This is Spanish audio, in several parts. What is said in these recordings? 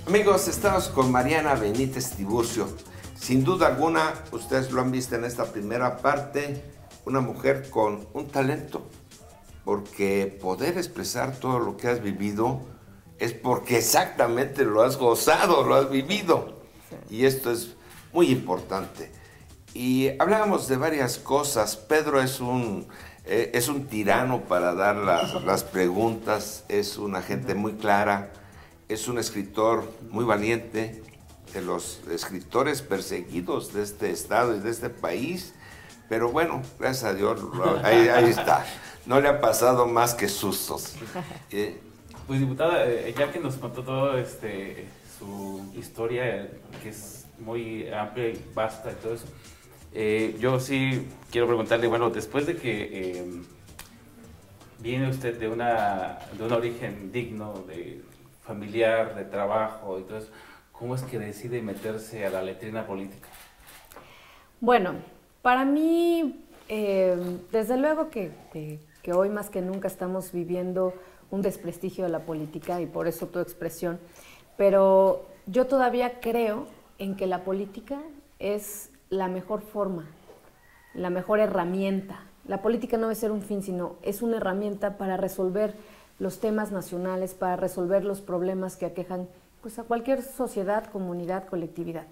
Amigos, estamos con Mariana Benítez Tiburcio. Sin duda alguna, ustedes lo han visto en esta primera parte, una mujer con un talento, porque poder expresar todo lo que has vivido es porque exactamente lo has gozado, lo has vivido. Y esto es muy importante. Y hablábamos de varias cosas. Pedro es un tirano para dar las preguntas, es una gente muy clara, es un escritor muy valiente, de los escritores perseguidos de este estado y de este país, pero bueno, gracias a Dios, ahí está. No le ha pasado más que sustos. Pues diputada, ya que nos contó todo su historia, que es muy amplia y vasta y todo eso, yo sí quiero preguntarle, bueno, después de que viene usted de un origen digno, de familiar, de trabajo y todo eso, ¿cómo es que decide meterse a la letrina política? Bueno, para mí, desde luego que hoy más que nunca estamos viviendo un desprestigio de la política y por eso tu expresión, pero yo todavía creo en que la política es la mejor forma, la mejor herramienta. La política no debe ser un fin, sino es una herramienta para resolver los temas nacionales, para resolver los problemas que aquejan pues, a cualquier sociedad, comunidad, colectividad.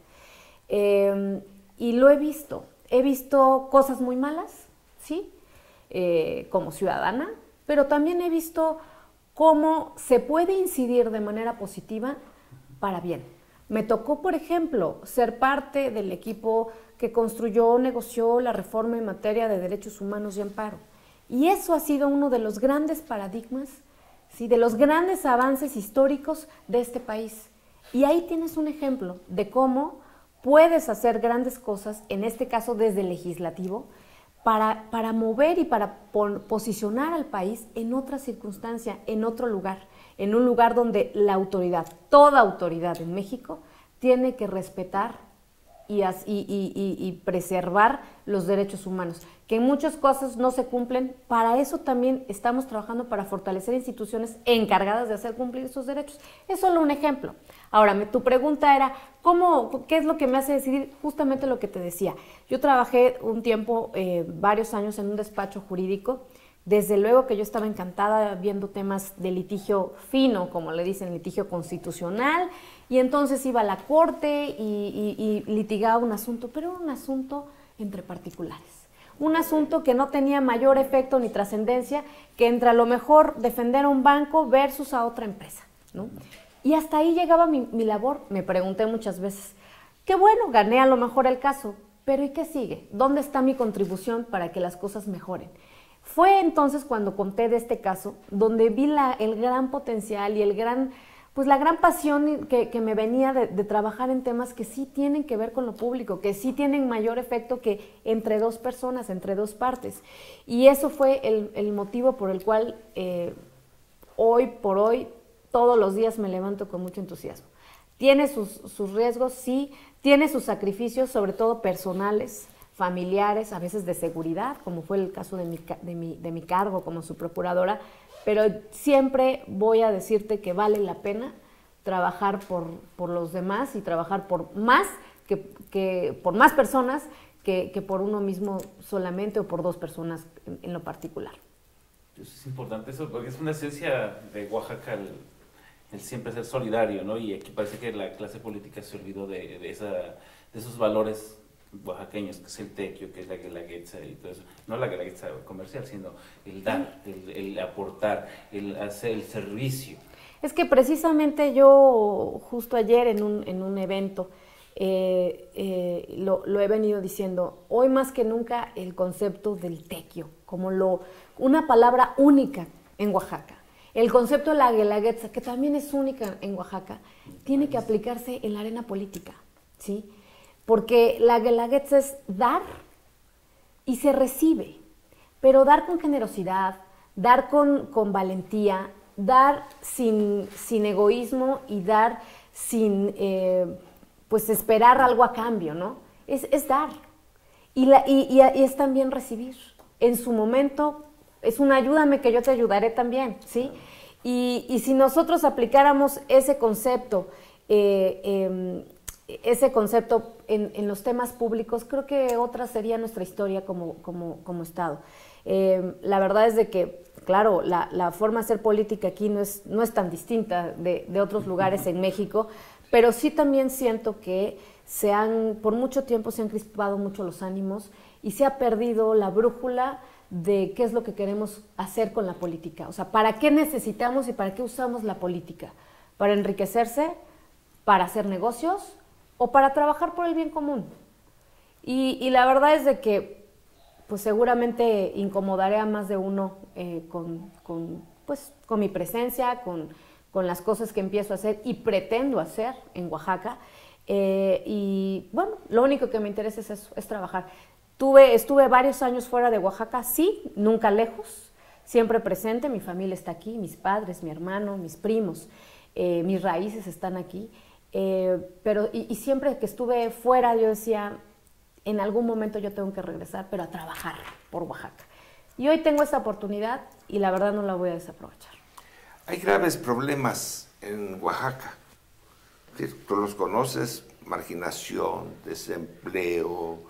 Y lo he visto cosas muy malas, ¿sí? Como ciudadana, pero también he visto cómo se puede incidir de manera positiva para bien. Me tocó, por ejemplo, ser parte del equipo que construyó, negoció la reforma en materia de derechos humanos y amparo. Y eso ha sido uno de los grandes paradigmas, ¿sí? De los grandes avances históricos de este país. Y ahí tienes un ejemplo de cómo puedes hacer grandes cosas, en este caso desde el legislativo, para mover y para posicionar al país en otra circunstancia, en otro lugar, en un lugar donde la autoridad, toda autoridad en México, tiene que respetar y preservar los derechos humanos, que en muchas cosas no se cumplen. Para eso también estamos trabajando para fortalecer instituciones encargadas de hacer cumplir esos derechos. Es solo un ejemplo. Ahora, tu pregunta era, ¿qué es lo que me hace decidir? Justamente lo que te decía. Yo trabajé un tiempo, varios años en un despacho jurídico. Desde luego que yo estaba encantada viendo temas de litigio fino, como le dicen, litigio constitucional, y entonces iba a la corte y litigaba un asunto, pero era un asunto entre particulares. Un asunto que no tenía mayor efecto ni trascendencia que entre a lo mejor defender a un banco versus a otra empresa, ¿no? Y hasta ahí llegaba mi labor. Me pregunté muchas veces, qué bueno, gané a lo mejor el caso, pero ¿y qué sigue? ¿Dónde está mi contribución para que las cosas mejoren? Fue entonces cuando conté de este caso, donde vi el gran potencial y la gran pasión que me venía de trabajar en temas que sí tienen que ver con lo público, que sí tienen mayor efecto que entre dos personas, entre dos partes. Y eso fue el motivo por el cual hoy por hoy, todos los días me levanto con mucho entusiasmo. Tiene sus riesgos, sí, tiene sus sacrificios, sobre todo personales, familiares, a veces de seguridad, como fue el caso de mi cargo como su procuradora, pero siempre voy a decirte que vale la pena trabajar por los demás y trabajar por más por más personas que por uno mismo solamente o por dos personas en lo particular. Es importante eso, porque es una esencia de Oaxaca el siempre ser solidario, ¿no? Y aquí parece que la clase política se olvidó de esos valores oaxaqueños, que es el tequio, que es la guelaguetza y todo eso. No la guelaguetza comercial, sino el dar, el aportar, el hacer el servicio. Es que precisamente yo justo ayer en un evento lo he venido diciendo, hoy más que nunca el concepto del tequio, como una palabra única en Oaxaca. El concepto de la guelaguetza, que también es única en Oaxaca, tiene que aplicarse en la arena política, ¿sí? Porque la guelaguetza es dar y se recibe, pero dar con generosidad, dar con valentía, dar sin egoísmo y dar sin pues esperar algo a cambio, ¿no? Es dar y es también recibir. En su momento es un ayúdame que yo te ayudaré también, ¿sí? Y si nosotros aplicáramos ese concepto ese concepto en los temas públicos, creo que otra sería nuestra historia como Estado. La verdad es de que, claro, la forma de hacer política aquí no es tan distinta de otros lugares en México, pero sí también siento que por mucho tiempo se han crispado mucho los ánimos y se ha perdido la brújula de qué es lo que queremos hacer con la política. O sea, ¿para qué necesitamos y para qué usamos la política? ¿Para enriquecerse? ¿Para hacer negocios? ¿O para trabajar por el bien común? Y la verdad es de que pues seguramente incomodaré a más de uno con mi presencia, con las cosas que empiezo a hacer y pretendo hacer en Oaxaca. Y bueno, lo único que me interesa es eso, es trabajar. Estuve varios años fuera de Oaxaca, sí, nunca lejos, siempre presente. Mi familia está aquí, mis padres, mi hermano, mis primos, mis raíces están aquí. Pero siempre que estuve fuera yo decía, en algún momento yo tengo que regresar, pero a trabajar por Oaxaca. Y hoy tengo esa oportunidad y la verdad no la voy a desaprovechar. Hay graves problemas en Oaxaca. Tú los conoces: marginación, desempleo,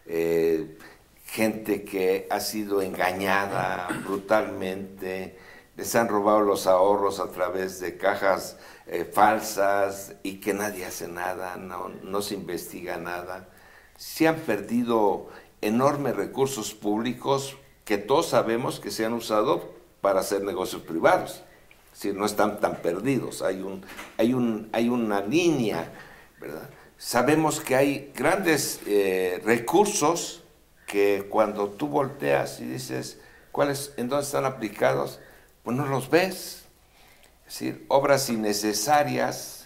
gente que ha sido engañada brutalmente, les han robado los ahorros a través de cajas falsas y que nadie hace nada, no se investiga nada. Se han perdido enormes recursos públicos que todos sabemos que se han usado para hacer negocios privados. Es decir, no están tan perdidos, hay una línea, ¿verdad? Sabemos que hay grandes recursos que cuando tú volteas y dices, ¿en dónde están aplicados? Pues no los ves. Es decir, obras innecesarias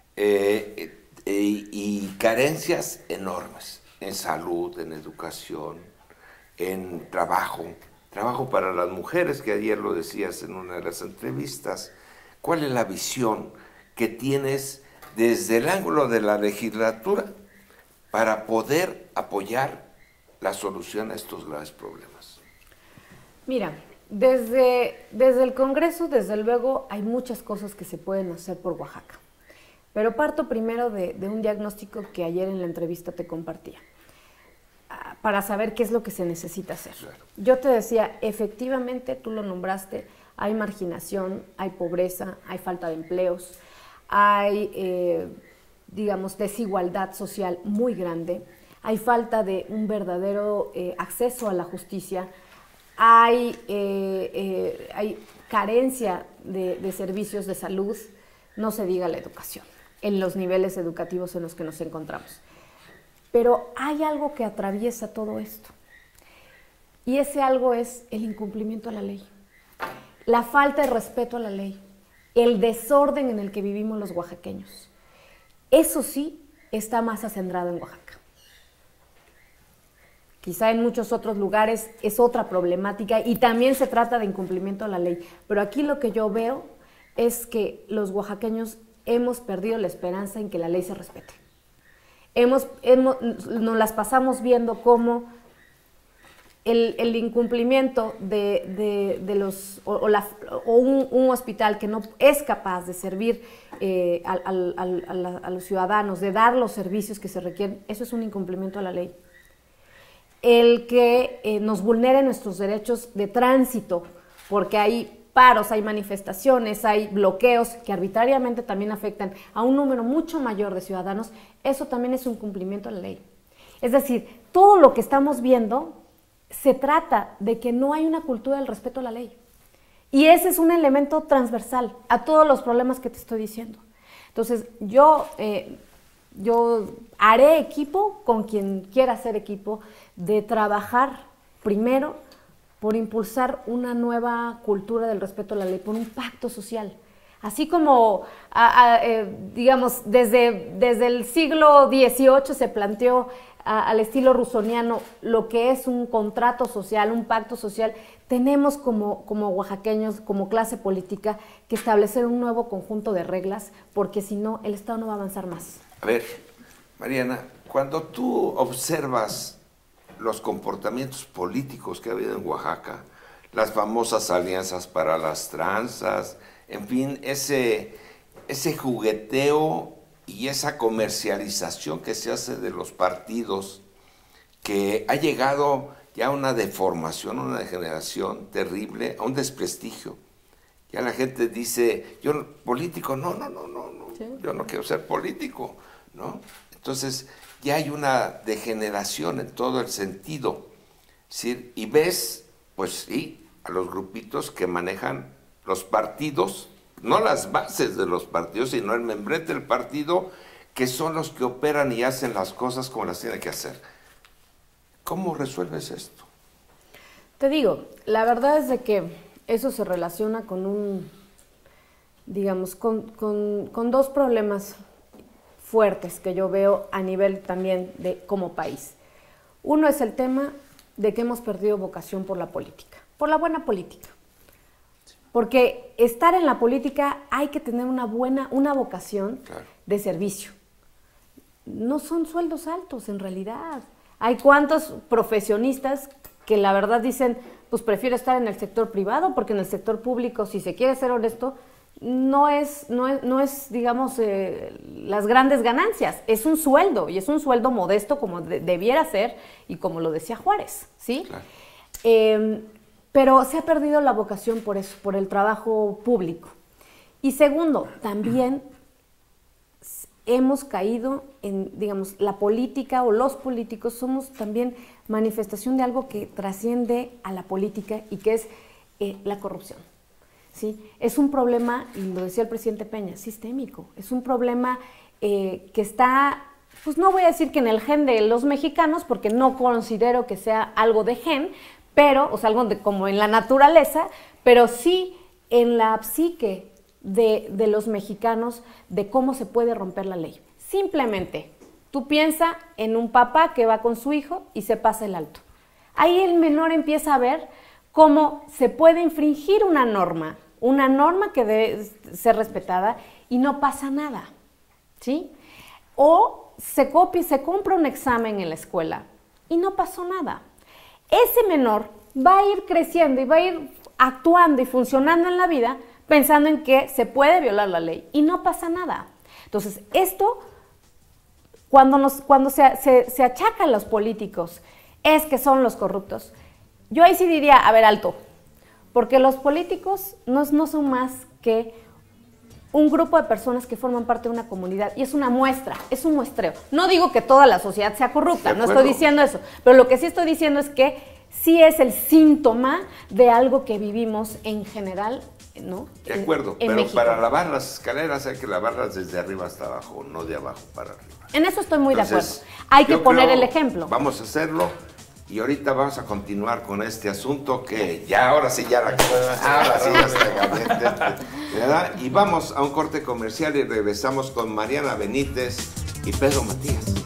y carencias enormes en salud, en educación, en trabajo para las mujeres, que ayer lo decías en una de las entrevistas. ¿Cuál es la visión que tienes desde el ángulo de la legislatura para poder apoyar la solución a estos graves problemas? Mira, desde el Congreso, desde luego, hay muchas cosas que se pueden hacer por Oaxaca. Pero parto primero de un diagnóstico que ayer en la entrevista te compartía, para saber qué es lo que se necesita hacer. Claro. Yo te decía, efectivamente, tú lo nombraste, hay marginación, hay pobreza, hay falta de empleos, hay, desigualdad social muy grande, hay falta de un verdadero acceso a la justicia, hay carencia de servicios de salud, no se diga la educación, en los niveles educativos en los que nos encontramos. Pero hay algo que atraviesa todo esto, y ese algo es el incumplimiento a la ley, la falta de respeto a la ley, el desorden en el que vivimos los oaxaqueños. Eso sí está más acendrado en Oaxaca. Quizá en muchos otros lugares es otra problemática y también se trata de incumplimiento a la ley, pero aquí lo que yo veo es que los oaxaqueños hemos perdido la esperanza en que la ley se respete. Nos las pasamos viendo cómo el incumplimiento un hospital que no es capaz de servir a los ciudadanos, de dar los servicios que se requieren, eso es un incumplimiento a la ley. El que nos vulnere nuestros derechos de tránsito, porque hay paros, hay manifestaciones, hay bloqueos que arbitrariamente también afectan a un número mucho mayor de ciudadanos, eso también es un cumplimiento a la ley. Es decir, todo lo que estamos viendo se trata de que no hay una cultura del respeto a la ley. Y ese es un elemento transversal a todos los problemas que te estoy diciendo. Entonces, yo haré equipo con quien quiera hacer equipo de trabajar primero por impulsar una nueva cultura del respeto a la ley, por un pacto social. Así como, desde el siglo XVIII se planteó al estilo rusoniano lo que es un contrato social, un pacto social, tenemos como oaxaqueños, como clase política, que establecer un nuevo conjunto de reglas, porque si no, el Estado no va a avanzar más. A ver, Mariana, cuando tú observas los comportamientos políticos que ha habido en Oaxaca, las famosas alianzas para las tranzas, en fin, ese jugueteo y esa comercialización que se hace de los partidos, que ha llegado ya a una deformación, una degeneración terrible, a un desprestigio. Ya la gente dice, yo político, no, sí. Yo no quiero ser político, ¿no? Entonces ya hay una degeneración en todo el sentido, ¿sí? Y ves, pues sí, a los grupitos que manejan los partidos, no las bases de los partidos, sino el membrete del partido, que son los que operan y hacen las cosas como las tienen que hacer. ¿Cómo resuelves esto? Te digo, la verdad es de que eso se relaciona con digamos, con dos problemas fuertes que yo veo a nivel también de como país. Uno es el tema de que hemos perdido vocación por la política, por la buena política. Porque estar en la política hay que tener una vocación de servicio. No son sueldos altos en realidad. Hay cuantos profesionistas que la verdad dicen, pues prefiero estar en el sector privado, porque en el sector público, si se quiere ser honesto, no es digamos, las grandes ganancias. Es un sueldo, y es un sueldo modesto como debiera ser, y como lo decía Juárez, ¿sí? Claro. Pero se ha perdido la vocación por eso, por el trabajo público. Y segundo, también hemos caído en, digamos, la política o los políticos somos también manifestación de algo que trasciende a la política y que es la corrupción, ¿sí? Es un problema, y lo decía el presidente Peña, sistémico. Es un problema que está, pues no voy a decir que en el gen de los mexicanos, porque no considero que sea algo de gen, pero, o sea, algo como en la naturaleza, pero sí en la psique de los mexicanos, de cómo se puede romper la ley. Simplemente, tú piensa en un papá que va con su hijo y se pasa el alto. Ahí el menor empieza a ver cómo se puede infringir una norma que debe ser respetada y no pasa nada, ¿sí? O se compra un examen en la escuela y no pasó nada. Ese menor va a ir creciendo y va a ir actuando y funcionando en la vida pensando en que se puede violar la ley y no pasa nada. Entonces, esto, cuando se achaca a los políticos, es que son los corruptos. Yo ahí sí diría, a ver, alto, porque los políticos no son más que un grupo de personas que forman parte de una comunidad, y es una muestra, es un muestreo. No digo que toda la sociedad sea corrupta, no estoy diciendo eso, pero lo que sí estoy diciendo es que sí es el síntoma de algo que vivimos en general, ¿no? De acuerdo, pero México. Para lavar las escaleras hay que lavarlas desde arriba hasta abajo, no de abajo para arriba. En eso estoy muy de acuerdo. Hay que poner el ejemplo. Vamos a hacerlo. Y ahorita vamos a continuar con este asunto que ya, ahora sí ya está caliente, ¿verdad? Y vamos a un corte comercial y regresamos con Mariana Benítez y Pedro Matías.